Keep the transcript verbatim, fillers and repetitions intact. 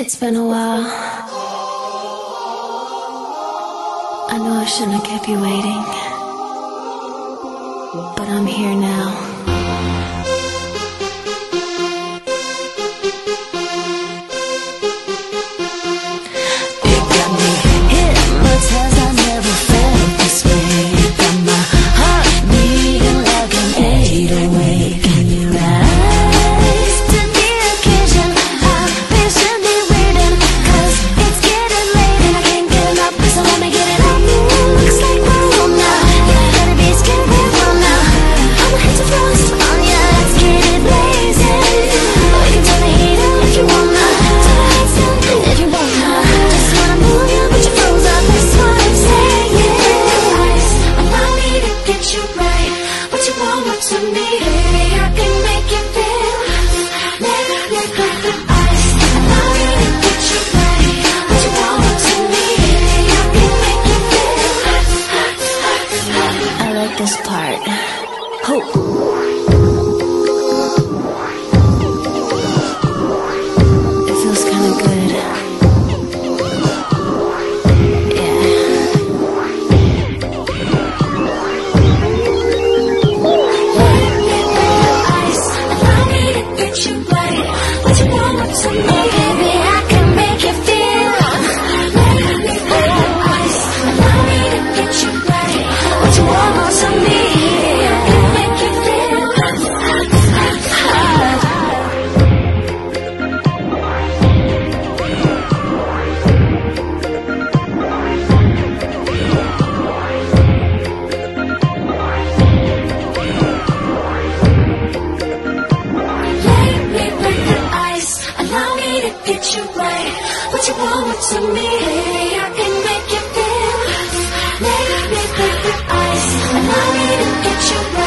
It's been a while. I know I shouldn't have kept you waiting, but I'm here now. It got me hypnotized, I never felt this way. Got my heart beating like an eight oh eight. Can you rise to the occasion? I'm patiently waiting, cause it's getting late and I can't get enough, so let me get it on. Looks like we're home now, yeah, better be scared, we're home now. I'ma hit the frost on ya, let's get it blazing. We can turn the heat up if you wanna, turn the lights down if you wanna. Just wanna move you, but you froze up, that's what I'm saying. Allow me to get you right, what you want, what to me. Baby, I can make you feel. Let it look like the ice. Allow me to get you right, what you want, what to me. Baby, I can make you feel. I like this part. Hope. It feels kind of good. Yeah. Ice, allow me to get you right. What you want, what to me, baby, I can make you feel. Ice, allow me to get you right. What you want, what to me, I can make you feel. Let me break the ice, allow me to get you right. What you want, what to me, baby, I can make you feel. Let me break the ice, allow me to get you right.